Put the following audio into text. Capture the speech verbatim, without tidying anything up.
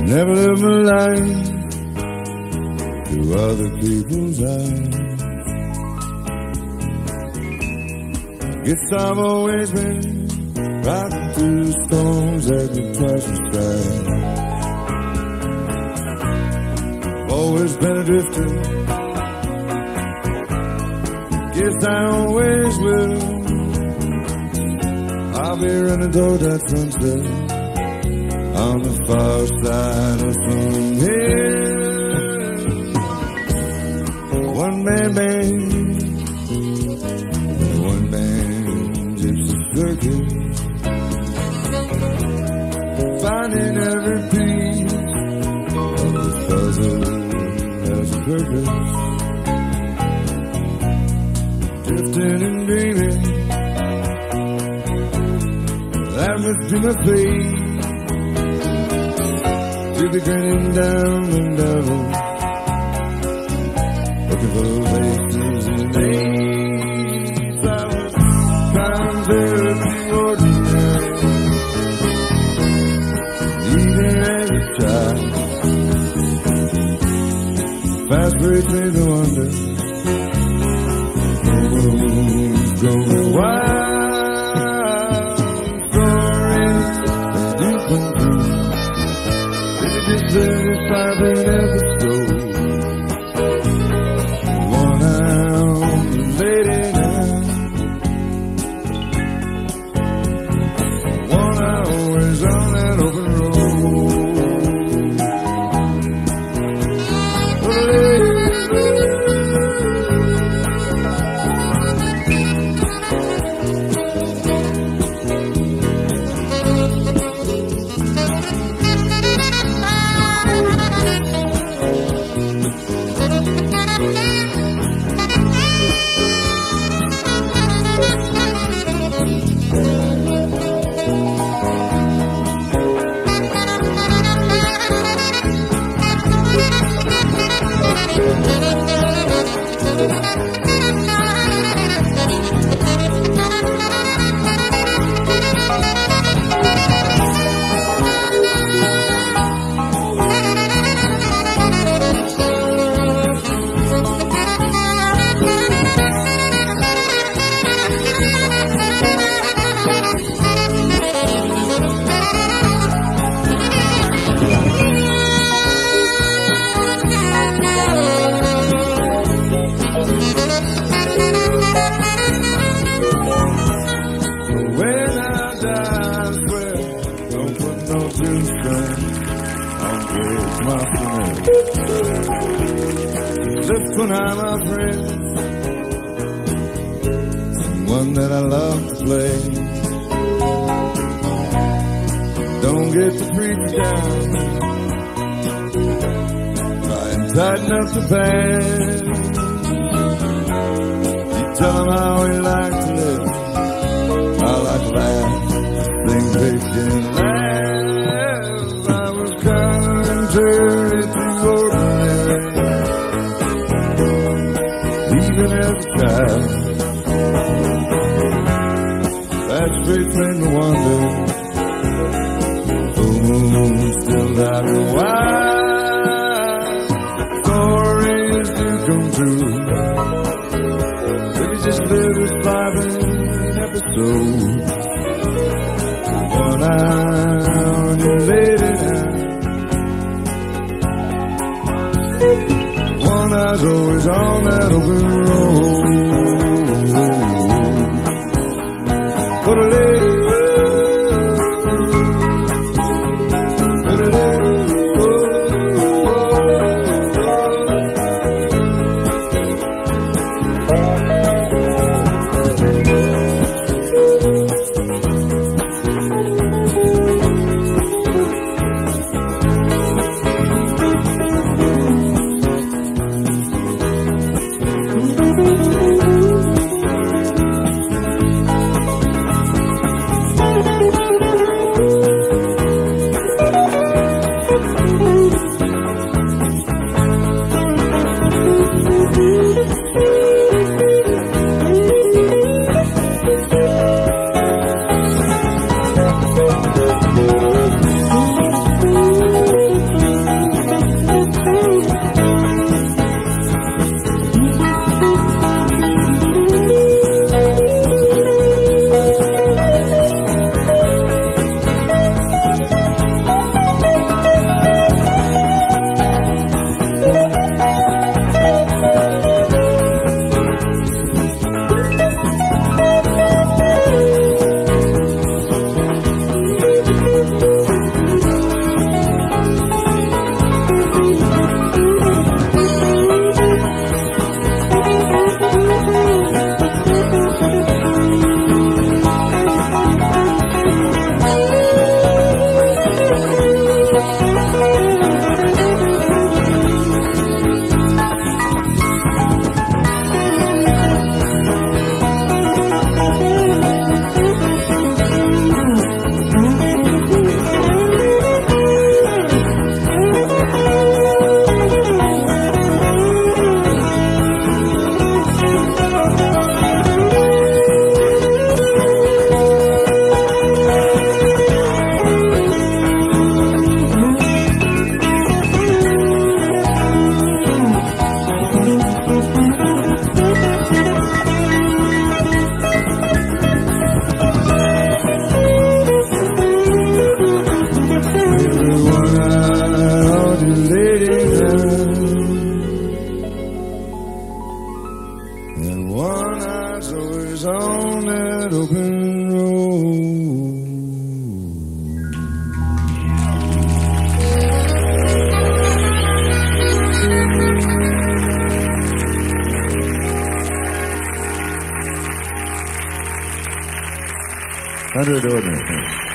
Never live my life through other people's eyes. Guess I've always been riding through the storms at the treasure side. I've always been a drifter. Guess I always will. I'll be running toward that sunset on the far side of some hill. One man band, one man gypsy circus, finding every piece of this puzzle has a purpose. Drifting and dreaming, that must be my fate. To be grinning down and down, looking for those aces and days. I was trying to be ordinary, even as a child. Fast breaks made me wonder, who's going wild? Stories that do come true. thirty-five episodes, one out late at night, one hour's on that open road. Lift when I'm a friend, one that I love to play. Don't get the preach down, try and tighten up the band. You tell them how we like to live, I like to laugh, sing big and laugh. I was contrary to ordinary, even as a child. That street made me wonder, full moon still got me wild. Stories do come true, if you just live with five in an episode. One eye on your lady now, one eye's always on that open road. What a lady, what a lady, oh. How do you do it?